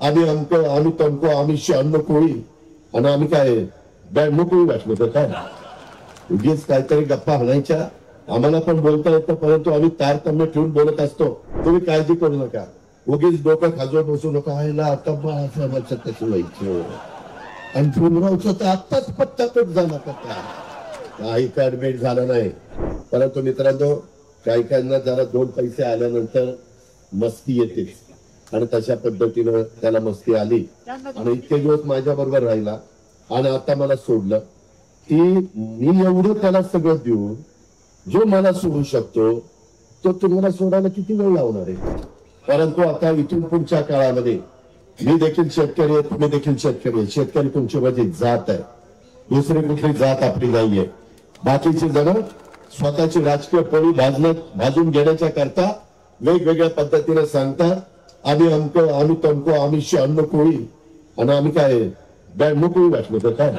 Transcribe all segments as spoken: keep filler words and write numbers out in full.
आम्ही अमक आम्ही तमको आम्ही अन्न कोळी आणि आम्ही काय मोकळी वाटलो तर काय उगीच काहीतरी गप्पा हाणायच्या. आम्हाला पण बोलता येतं, परंतु आम्ही तारतम्य ठेवून बोलत असतो. तुम्ही काळजी करू नका, उगीच डोकं खाजवत बसू नका. आईला आता बाळासाहेबांचं कसं व्हायचं आणि भीमरावचं तर आत्ताच पत्तातच झाला का काही ऍडमिट झालं नाही. परंतु मित्रांनो, काही काहींना जरा दोन पैसे आल्यानंतर मस्ती येते आणि तशा पद्धतीनं त्याला मस्ती आली आणि इतके दिवस माझ्या बरोबर राहिला आणि आता मला सोडलं की मी एवढं त्याला सगळं देऊन जो मला सोडू शकतो तो तुम्हाला सोडायला किती वेळ लावणार आहे. परंतु आता इथून पुढच्या काळामध्ये मी देखील शेतकरी आहे, तुम्ही देखील शेतकरी आहे. शेतकरी तुमची माझी जात आहे, दुसरी कुठली जात आपली नाहीये. बाकीची जण स्वतःची राजकीय पोळी भाजण्यात भाजून घेण्याच्या करता वेगवेगळ्या पद्धतीने सांगतात आम्ही अमक आम्ही तमको आम्ही अन्न कोळी आणि आम्ही काय मोकळी वाटलो तर काय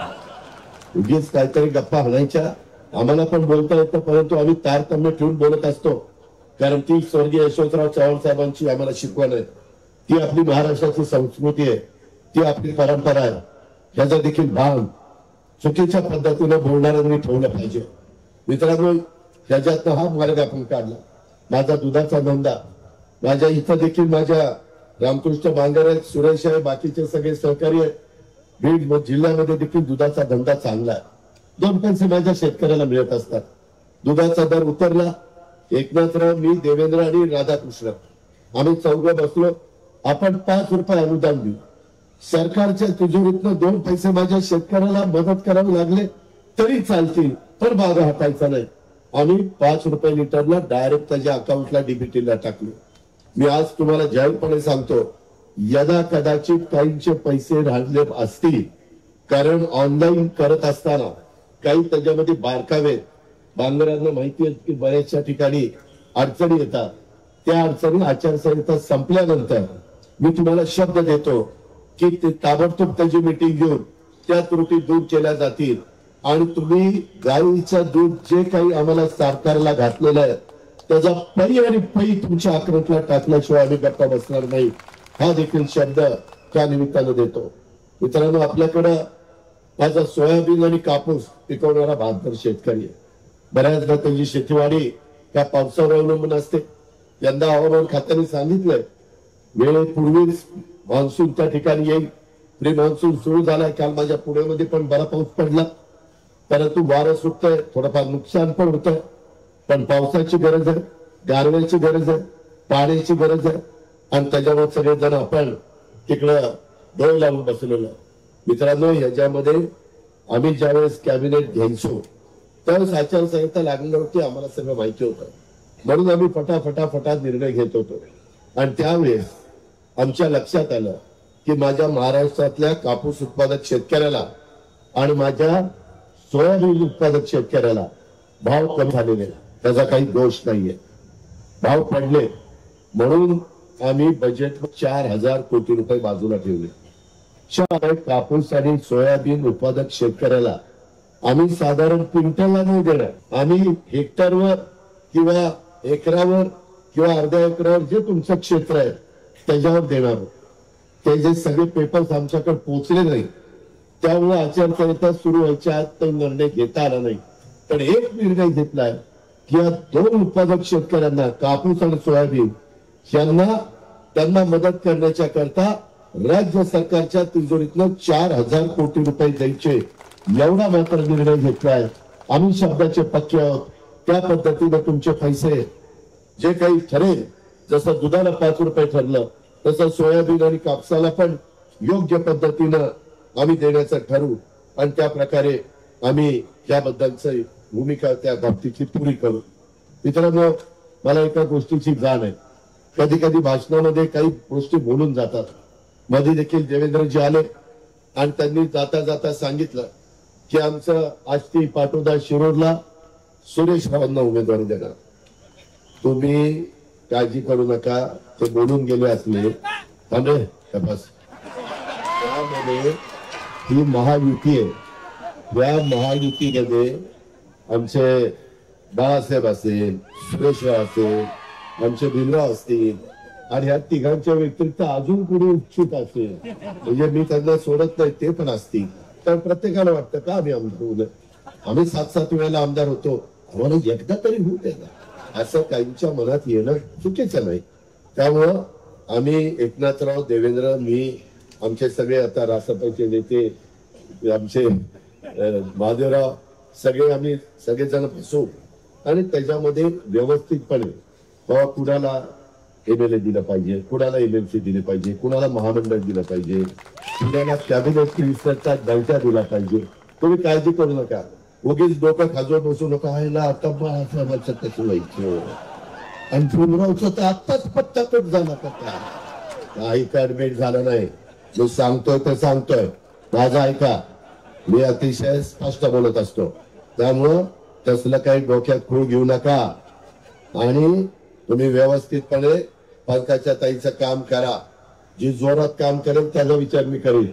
उगीच काहीतरी गप्पा हाणायच्या. आम्हाला पण बोलता येतं, परंतु आम्ही तारतम्य ठेवून बोलत असतो. कारण ती स्वर्गीय यशवंतराव चव्हाण साहेबांची आम्हाला शिकवण आहे, ती आपली महाराष्ट्राची संस्कृती आहे, ती आपली परंपरा आहे. याचा देखील भाग चुकीच्या पद्धतीने बोलणाऱ्यांनी ठेवलं पाहिजे. मित्रांनो, ह्याच्यातनं हा मार्ग आपण काढला. माझा दुधाचा धंदा, माझ्या इथं देखील माझ्या रामकृष्ण बांगर आहेत, सुरेश आहे, बाकीचे सगळे सहकारी आहेत. बीड जिल्ह्यामध्ये देखील दुधाचा धंदा चांगला आहे. दोन पैसे माझ्या शेतकऱ्याला मिळत असतात. दुधाचा दर उतरला. एकनाथराव, मी, देवेंद्र आणि राधाकृष्ण आम्ही चौघं बसलो. आपण पाच रुपये अनुदान देऊ. सरकारच्या तिजोरीतनं दोन पैसे माझ्या शेतकऱ्याला मदत करावी लागले तरी चालतील, पण भाग हटायचा नाही. आम्ही पाच रुपये लिटरला डायरेक्ट त्याच्या अकाउंटला डीबीटीला टाकलो. मी आज तुम्हाला जाहीरपणे सांगतो, यदा कदाचित काहींचे पैसे राहिले असतील, कारण ऑनलाईन करत असताना काही त्याच्यामध्ये बारकावे बांगरांना माहिती आहे की बऱ्याचशा ठिकाणी अडचणी येतात. त्या अडचणी आचारसंहिता संपल्यानंतर मी तुम्हाला शब्द देतो की ते ताबडतोब त्याची मीटिंग घेऊन त्या त्रुटी दूर केल्या जातील आणि तुम्ही गाईचं दूध जे काही आम्हाला सरकारला घातलेलं आहे त्याचा पै आणि पै तुमच्या अकाउंटला टाकल्याशिवाय आम्ही गप्पा बसणार नाही. हा देखील शब्द त्या निमित्तानं देतो. मित्रांनो, आपल्याकडं माझा सोयाबीन आणि कापूस पिकवणारा बहात्तर शेतकरी आहे. बऱ्याचदा त्यांची शेतीवाडी त्या पावसावर अवलंबून असते. यंदा हवामान खात्याने सांगितलंय वेळेपूर्वीच मान्सून त्या ठिकाणी येईल. प्री मान्सून सुरू झालाय. काल माझ्या पुण्यामध्ये पण बरा पाऊस पडला, परंतु वारं सुटतंय, थोडंफार नुकसान पण होतंय. पण पावसाची गरज आहे, गारव्याची गरज आहे, पाण्याची गरज आहे आणि त्याच्यावर सगळेजण आपण तिकडं डोळे लावून बसलेलं. मित्रांनो, ह्याच्यामध्ये आम्ही ज्यावेळेस कॅबिनेट घ्यायचो त्यावेळेस आचारसंहिता लागणार होती, आम्हाला सगळं माहिती होतं. म्हणून आम्ही फटाफटाफटा निर्णय घेत होतो. आणि त्यावेळेस आमच्या लक्षात आलं की माझ्या महाराष्ट्रातल्या कापूस उत्पादक शेतकऱ्याला आणि माझ्या सोयाबीन उत्पादक शेतकऱ्याला भाव कमी झालेले, त्याचा काही दोष नाहीये. भाव पडले म्हणून आम्ही बजेट चार हजार कोटी रुपये बाजूला ठेवले. चार कापूस आणि सोयाबीन उत्पादक शेतकऱ्याला आम्ही साधारण क्विंटलला नाही देणार, आम्ही हेक्टरवर किंवा एकरावर किंवा अर्ध्या एकरावर जे तुमचं क्षेत्र आहे त्याच्यावर देणार. ते जे सगळे पेपर्स आमच्याकडे पोहोचले नाही त्यामुळे आचारसंहिता सुरू व्हायच्या आत तो निर्णय घेता आला नाही. पण एक निर्णय घेतलाय की या दोन उत्पादक शेतकऱ्यांना कापूस आणि सोयाबीन यांना त्यांना मदत करण्याच्या करता राज्य सरकारच्या तिजोरीतनं चार हजार कोटी रुपये द्यायचे, एवढा मात्र निर्णय घेतलाय. आम्ही शब्दाचे पक्के आहोत. त्या पद्धतीने तुमचे पैसे जे काही ठरेल, जसं दुधाला पाच रुपये ठरलं तसं सोयाबीन आणि कापसाला पण योग्य पद्धतीनं आम्ही देण्याचं ठरवू आणि त्या प्रकारे आम्ही याबद्दलची भूमिका त्या बाबतीची पुरी करू. मित्रांनो, मला एका गोष्टीची जाण आहे, कधी कधी भाषणामध्ये काही गोष्टी बोलून जातात. मध्ये देखील देवेंद्रजी आले आणि त्यांनी जाता जाता सांगितलं की आमचं आष्टी पाटोदा शिरोडला सुरेश रावांना उमेदवारी देणार. तुम्ही काळजी करू नका, ते बोलून गेले असले बस. त्यामध्ये ही महायुती आहे. या महायुतीमध्ये आमचे बाळासाहेब असेल, सुरेशराव असेल, आमचे भीमराव असतील, आणि ह्या तिघांच्या व्यतिरिक्त अजून कुणी इच्छुक असेल म्हणजे मी त्यांना सोडत नाही ते पण असतील तर प्रत्येकाला वाटतं का आम्ही आमदार आम्ही सात सात वेळेला आमदार होतो आम्हाला एकदा तरी होऊ द्या ना असं काहींच्या मनात येणं चुकीचं नाही. त्यामुळं आम्ही एकनाथराव देवेंद्र मी आमचे सगळे आता रासपचे नेते आमचे महादेवराव सगळे आम्ही सगळेजण बसू आणि त्याच्यामध्ये व्यवस्थितपणे बाबा कुणाला एमएलए दिलं पाहिजे कुणाला एमएलसी दिले पाहिजे कुणाला महामंडळ दिलं पाहिजे कुणाला कॅबिनेट विस्तारचा दर्जा दिला पाहिजे. तुम्ही काळजी करू नका उगीच डोकं खाजवून बसू नका ह्याला आता बाळासाहेबांचं कसं व्हायचं आणि भीमरावचं तर आत्ताच पत्ता कट झाला पत्ता काही ऍडमिट झालं नाही. मी सांगतोय तर सांगतोय माझा ऐका मी अतिशय स्पष्ट बोलत असतो त्यामुळं तसलं काही डोक्यात खूळ घेऊ नका आणि तुम्ही व्यवस्थितपणे पंकजा ताईचं काम करा. जी जोरात काम करेल त्याचा विचार मी करेल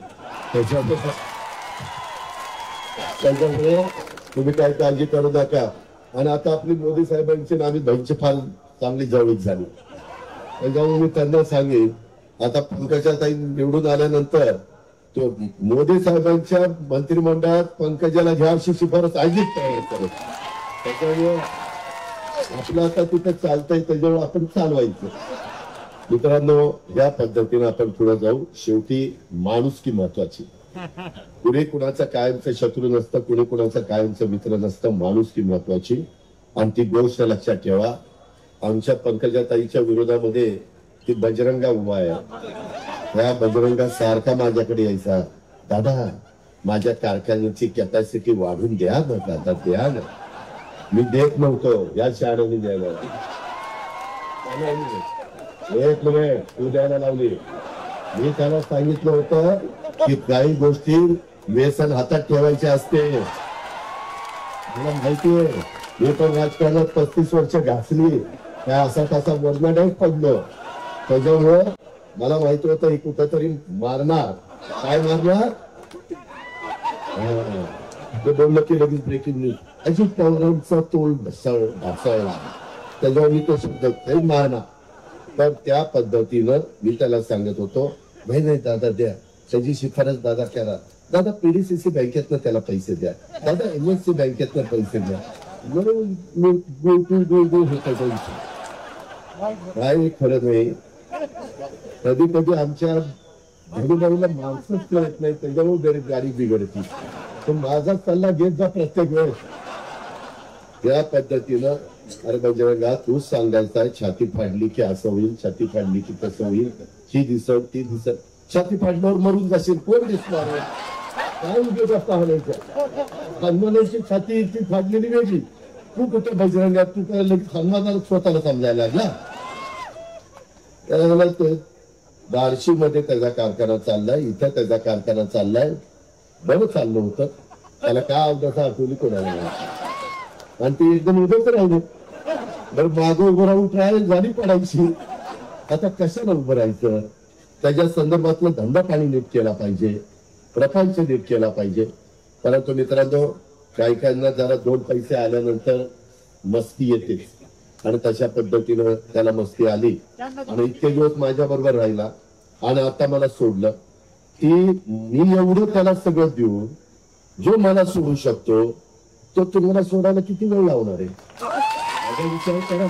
त्याच्यामुळे तुम्ही काही काळजी करू नका. आणि आता आपली मोदी साहेबांची आणि आम्ही बहिणीची फार चांगली जवळीक झाली त्याच्यामुळे मी त्यांना सांगेन आता पंकजा ताई निवडून आल्यानंतर तो मोदी साहेबांच्या मंत्रिमंडळात पंकजाला घ्या अशी शिफारस आधीच तयार करत त्याच्यामुळे आपलं आता तिथं चालतंय त्याच्यामुळे आपण चालवायचं. मित्रांनो या पद्धतीने आपण पुढे जाऊ. शेवटी माणुसकी महत्वाची कुणी कुणाचा कायमचं शत्रू नसतं कुणी कुणाचा कायमचं मित्र नसतं माणुसकी महत्वाची आणि ती गोष्ट लक्षात ठेवा. आमच्या पंकजाताईच्या विरोधामध्ये ती बजरंगा उभा आहे त्या बजरंगा सारखा माझ्याकडे यायचा दादा माझ्या कारखान्याची कॅपॅसिटी वाढून द्या ना दादा द्या ना. मी देत नव्हतो या शाळेने द्यायला एक मिनिट तू द्यायला लावली. मी त्याला सांगितलं होतं की काही गोष्टी व्यसन हातात ठेवायचे असते. मला माहितीये मी पण राजकारणात पस्तीस वर्ष घासली काय असा तसा वरणाडाच पडलो त्याच्यामुळं मला माहिती होतं ही कुठंतरी मारणार. काय मारणार ते बोललं की लगेच ब्रेकिंग न्यूज अशी पौरांचा तोल ढासळला त्याच्यावर मी तो शब्द मारणार. तर त्या पद्धतीनं मी त्याला सांगत होतो नाही नाही दादा द्या त्याची शिफारस दादा करा दादा पीडीसीसी बँकेतनं त्याला पैसे द्या दादा एमएससी बँकेतनं पैसे द्या काय खरं नाही. कधी कधी आमच्या गरीबाईला माणसंच कळत नाही त्याच्यामुळे गरीब गाडी बिघडती. तर माझा सल्ला घेत जा प्रत्येक वेळेस या पद्धतीनं अरे बजरंगा तूच सांगायचा छाती फाडली की असं होईल छाती फाडली की तसं होईल ही दिसत ती दिसत छाती फाडल्यावर मरून जाशील कोण दिसणार काय उपयोग असता म्हणायचं हनुमानाची छाती ती फाडलेली वेगळी तू कुठे बजरंगा तू हनुमानाला स्वतःला समजायला लागला. त्याला बार्शी मध्ये त्याचा कारखाना चाललाय इथं त्याचा कारखाना चाललाय बरं चाललं होतं त्याला काय अवघड आठवली कोणाला आणि ती एकदम उभंच राहिले बरं मागं उभं राहून ट्रायल झाली पडायची. आता कशाला उभं राहायचं त्याच्या संदर्भातला धंदा पाणी नीट केला पाहिजे प्रपंच नीट केला पाहिजे. परंतु मित्रांनो काही काहींना जरा दोन पैसे आल्यानंतर मस्ती येते आणि तशा पद्धतीनं त्याला मस्ती आली आणि इतके दिवस माझ्या बरोबर राहिला आणि आता मला सोडलं की मी एवढं त्याला सगळं देऊन जो मला सोडू शकतो तो तुम्हाला सोडायला किती वेळ लावणार आहे माझा विचार करा.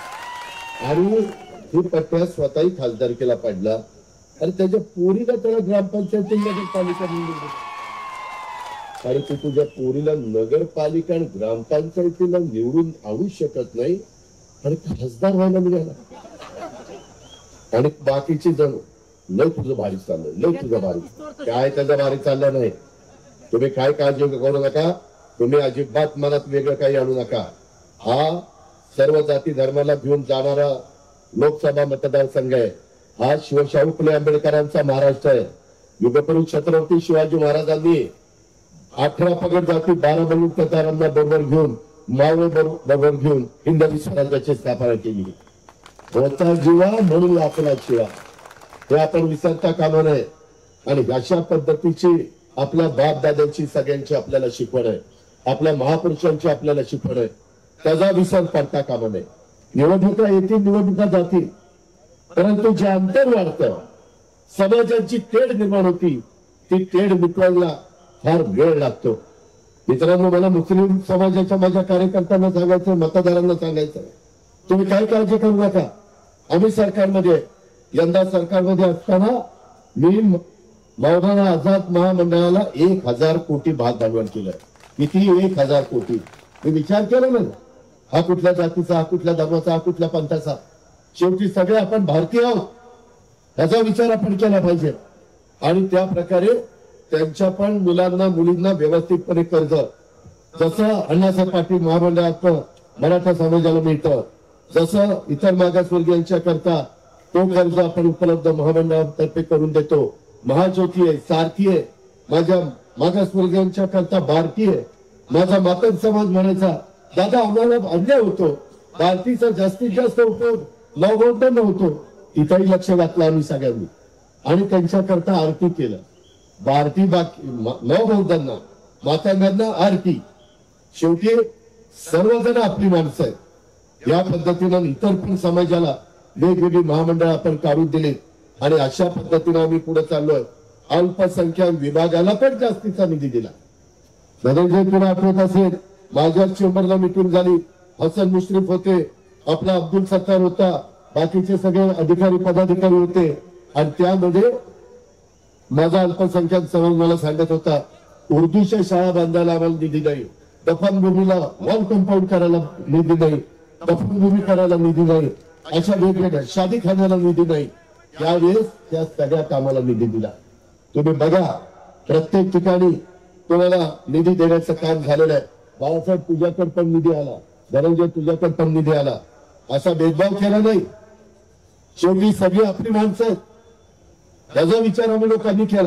आणि ही पट्ट्या स्वतःही खासदारकीला पडला आणि त्याच्या पोरीला त्याला ग्रामपंचायत नगरपालिका निवडून अरे तू तुझ्या पोरीला नगरपालिका आणि ग्रामपंचायतीला निवडून आणू शकत नाही आणि खासदार व्हायला निघाला. आणि बाकीची जण लय तुझं भारी चाललंय लय तुझं भारी काय त्याचं भारी चाललं नाही. तुम्ही काय काळजी करू नका तुम्ही अजिबात मनात वेगळं काही आणू नका. हा सर्व जाती धर्माला घेऊन जाणारा लोकसभा मतदारसंघ आहे. हा शिवशाहू फुले आंबेडकरांचा महाराष्ट्र आहे. युगपुरुष छत्रपती शिवाजी महाराजांनी अठरा पगड जाती बारा बलुतेदारांना बरोबर घेऊन मावळ बरोबर घेऊन हिंदवी स्वराज्याची स्थापना केली. होता जीवा म्हणून आपला शिवा हे आपण विसरता कामा नये. आणि अशा पद्धतीची आपल्या बाप दादांची सगळ्यांची आपल्याला शिकवण आहे आपल्या महापुरुषांची आपल्याला शिकवण आहे त्याचा विसर पडता कामा नये. निवडणुका येतील निवडणुका जातील परंतु जे अंतर वाढतं, समाजाची तेढ निर्माण होती, ती तेढ मिटवायला फार वेळ लागतो. मित्रांनो, मला मुस्लिम समाजाच्या माझ्या कार्यकर्त्यांना सांगायचं, मतदारांना सांगायचं, तुम्ही काय काळजी करू नका. आम्ही सरकारमध्ये, यंदा सरकारमध्ये असताना मी मौलाना आझाद महामंडळाला एक हजार कोटी भाग भांडवल केलं. किती? एक हजार कोटी. मी विचार केला ना, हा कुठल्या जातीचा, हा कुठल्या धर्माचा, हा कुठल्या पंथाचा, शेवटी सगळे आपण भारतीय आहोत, याचा विचार आपण केला पाहिजे. आणि त्या प्रकारे त्यांच्या पण मुलांना मुलींना व्यवस्थितपणे कर्ज, जसं अण्णासाहेब पाटील महामंडळात मराठा समाजाला मिळतं, जसं इतर मागासवर्गीयांच्या करता तो कर्ज आपण उपलब्ध महामंडळातर्फे करून देतो. महाज्योती आहे, सारथी आहे, माझ्या मागासवर्गीयांच्या करता भारती आहे. माझा मातंग समाज म्हणायचा, दादा आम्हाला अन्याय होतो, भारतीचा जास्तीत जास्त उपयोग लॉकडाऊन होतो, तिथेही लक्ष घातलं आम्ही सगळ्यांनी आणि त्यांच्या करता आरती केलं. भारती बाकी नव बौद्धांना, मातांना आरती. शेवटी सर्वजण आपली माणसं आहेत. या पद्धतीनं इतर पण समाजाला वेगवेगळी महामंडळ आपण काढून दिले आणि अशा पद्धतीनं आम्ही पुढे चाललोय. अल्पसंख्याक विभागाला पण जास्तीचा निधी दिला. धनंजय तुला आठवत असेल, माझ्या चेंबरला मिटिंग झाली, हसन मुश्रीफ होते, आपला अब्दुल सत्तार होता, बाकीचे सगळे अधिकारी पदाधिकारी होते आणि त्यामध्ये माझा अल्पसंख्याक समाज मला सांगत होता, उर्दूच्या शाळा बांधायला आम्हाला निधी नाही, दफनभूमीला वॉल कंपाऊंड करायला निधी नाही, दफनभूमी करायला निधी नाही, अशा वेगवेगळ्या शादीखान्याला निधी नाही. त्यावेळेस त्या सगळ्या कामाला निधी दिला. तुम्ही बघा, प्रत्येक ठिकाणी तुम्हाला निधी देण्याचं काम झालेलं आहे. बाळासाहेब तुझ्याकडे पण निधी आला, धनंजय तुझ्याकडे पण निधी आला, असा भेदभाव केला नाही. शेवटी सगळी आपली माणसं आहेत, याचा विचार आम्ही लोकांनी केला.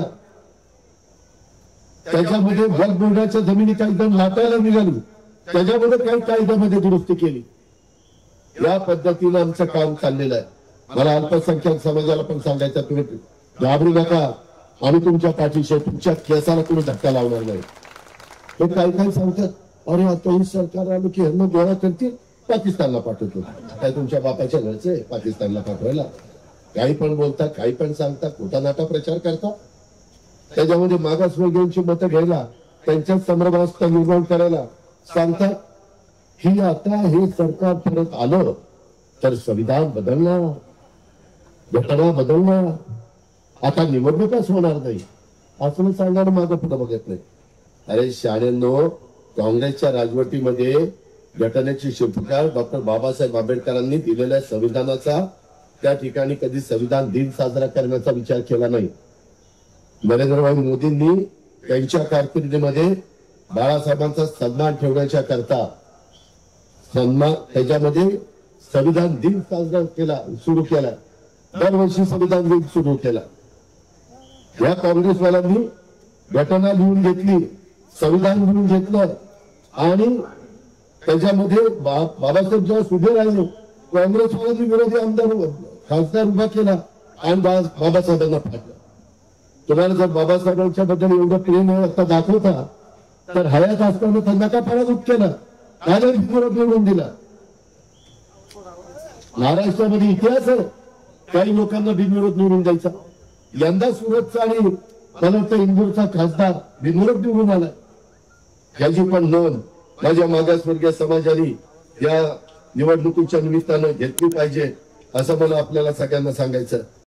त्याच्यामध्ये वक्फ बोर्डाच्या जमिनी काही जण लाटायला निघाली, त्याच्यामध्ये काही कायद्यामध्ये दुरुस्ती केली. या पद्धतीनं आमचं काम चाललेलं आहे. मला अल्पसंख्याक समाजाला पण सांगायचं, तुम्ही घाबरू नका, आम्ही तुमच्या पाठीशी, तुमच्या केसाला तुम्ही धक्का लावणार नाही. हे काही काही सांगतात, अरे आता ही सरकार आलं की ह्यांना गोळा करतील, पाकिस्तानला पाठवतो. काय तुमच्या बापाच्या घरचे पाकिस्तानला पाठवायला? काही पण बोलतात, काही पण सांगतात, खोटा नाटा प्रचार करतात. त्याच्यामध्ये मागासवर्गीयांची मतं घ्यायला, त्यांच्या संभ्रमावस्था निर्माण करायला सांगतात. ही आता हे सरकार परत आलं तर संविधान बदलणार, घटना बदलणार, आता निवडणुकाच होणार नाही असं सांगणार माझं पुढे बघत नाही. अरे शाळेंनो, काँग्रेसच्या राजवटीमध्ये घटनेचे शिल्पकार डॉक्टर बाबासाहेब आंबेडकरांनी दिलेल्या संविधानाचा त्या ठिकाणी कधी संविधान दिन साजरा करण्याचा विचार केला नाही. नरेंद्रभाई मोदींनी त्यांच्या कारकिर्दीमध्ये बाळासाहेबांचा सन्मान ठेवण्याच्या करता सन्मान त्याच्यामध्ये संविधान दिन साजरा केला, सुरू केला. दरवर्षी संविधान दिन सुरू केला. या काँग्रेसवाल्यांनी घटना लिहून घेतली, संविधान लिहून घेतलं आणि त्याच्यामध्ये बाबासाहेब जेव्हा उभे राहिले, काँग्रेसवाल्यांनी विरोधी आमदार खासदार उभा केला आणि बाबासाहेबांना फाटलं. तुम्हाला जर बाबासाहेबांच्या बद्दल एवढं प्रेम आता दाखवता तर हयात असताना त्यांना का पराभूत केला, निवडून दिला. महाराष्ट्रामध्ये इतिहास आहे, काही लोकांना बिनविरोध निवडून द्यायचा. यंदा सुरतचा आणि मला वाटतं इंदूरचा खासदार बिनविरोध निवडून आला. याची पण नोंद माझ्या मागासवर्गीय समाजाने या निवडणुकीच्या निमित्तानं घेतली पाहिजे असं मला आपल्याला सगळ्यांना सांगायचं.